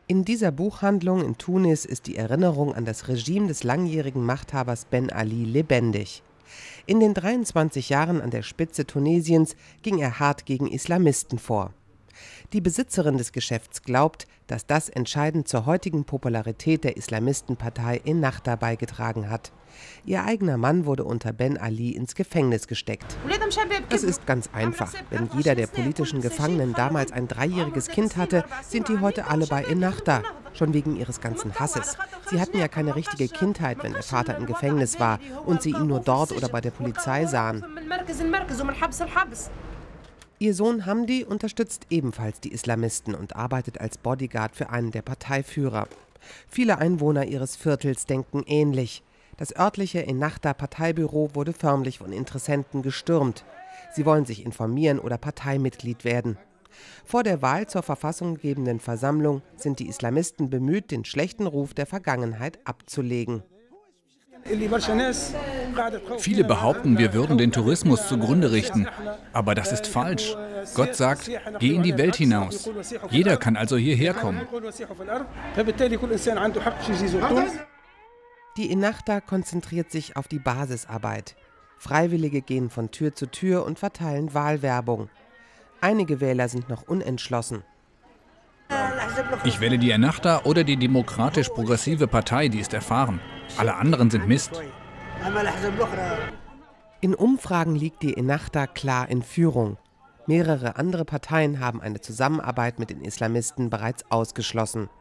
In dieser Buchhandlung in Tunis ist die Erinnerung an das Regime des langjährigen Machthabers Ben Ali lebendig. In den 23 Jahren an der Spitze Tunesiens ging er hart gegen Islamisten vor. Die Besitzerin des Geschäfts glaubt, dass das entscheidend zur heutigen Popularität der Islamistenpartei Ennahda beigetragen hat. Ihr eigener Mann wurde unter Ben Ali ins Gefängnis gesteckt. Es ist ganz einfach. Wenn jeder der politischen Gefangenen damals ein 3-jähriges Kind hatte, sind die heute alle bei Ennahda. Schon wegen ihres ganzen Hasses. Sie hatten ja keine richtige Kindheit, wenn der Vater im Gefängnis war und sie ihn nur dort oder bei der Polizei sahen. Ihr Sohn Hamdi unterstützt ebenfalls die Islamisten und arbeitet als Bodyguard für einen der Parteiführer. Viele Einwohner ihres Viertels denken ähnlich. Das örtliche Ennahda-Parteibüro wurde förmlich von Interessenten gestürmt. Sie wollen sich informieren oder Parteimitglied werden. Vor der Wahl zur verfassunggebenden Versammlung sind die Islamisten bemüht, den schlechten Ruf der Vergangenheit abzulegen. Viele behaupten, wir würden den Tourismus zugrunde richten. Aber das ist falsch. Gott sagt, geh in die Welt hinaus. Jeder kann also hierher kommen. Die Ennahda konzentriert sich auf die Basisarbeit. Freiwillige gehen von Tür zu Tür und verteilen Wahlwerbung. Einige Wähler sind noch unentschlossen. Ich wähle die Ennahda oder die demokratisch-progressive Partei, die ist erfahren. Alle anderen sind Mist. In Umfragen liegt die Ennahda klar in Führung. Mehrere andere Parteien haben eine Zusammenarbeit mit den Islamisten bereits ausgeschlossen.